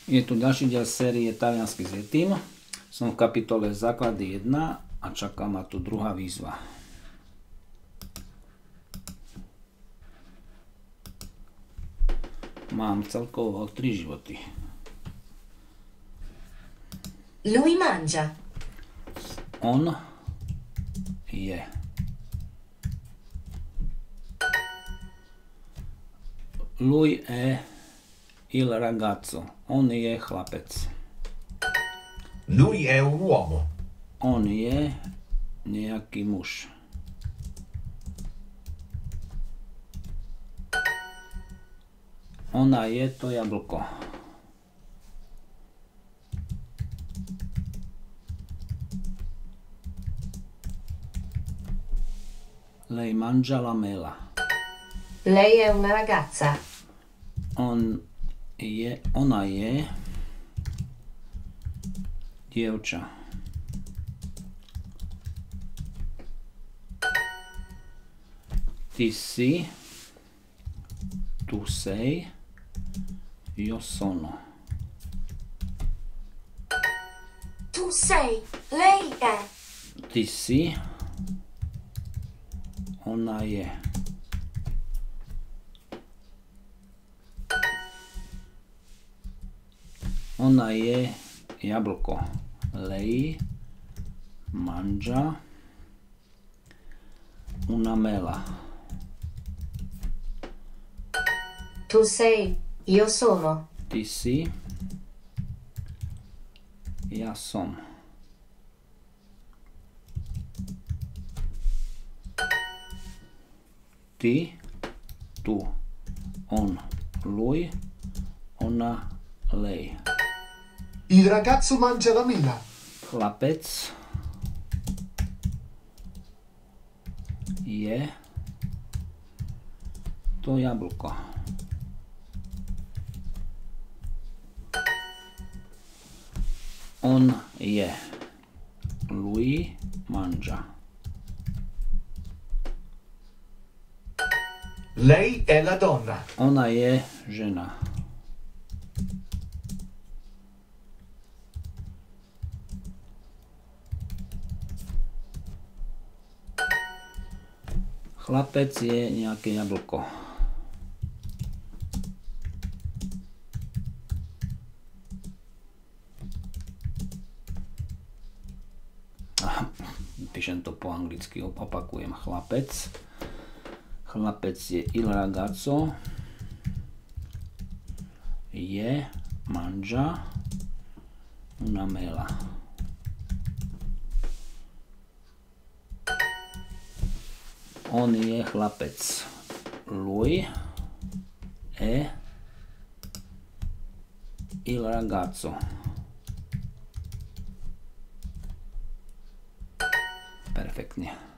Je tu ďalší diel série Taliansky s Yetim. Som v kapitole Základy 1 a čaká ma tu druhá výzva. Mám celkovo 3 životy. Lui mangia. On je. Lui è il ragazzo. On je chlapec. Lui è un uomo. On je nejaký muž. Ona je to jablko. Lei mangia la mela. Lei è una ragazza. Ona je dievča. Ty si, tu sei, io sono. Tu sei. Lei è. Ty si, ona je. Ona je jablko. Lei mangia una mela. Tu sei. Io sono. Ty si, ja som. Ty, tu, on, lui, ona, lei. Il ragazzo mangia la mela. Chlapec je to jablko. On je. Lui mangia. Lei è la donna. Ona je žena. Chlapec je nejaké jablko. Píšem to po anglicky, opakujem. Chlapec. Chlapec je il ragazzo. Je mangia una mela. On je chlapec. Lui è il ragazzo. Perfektne.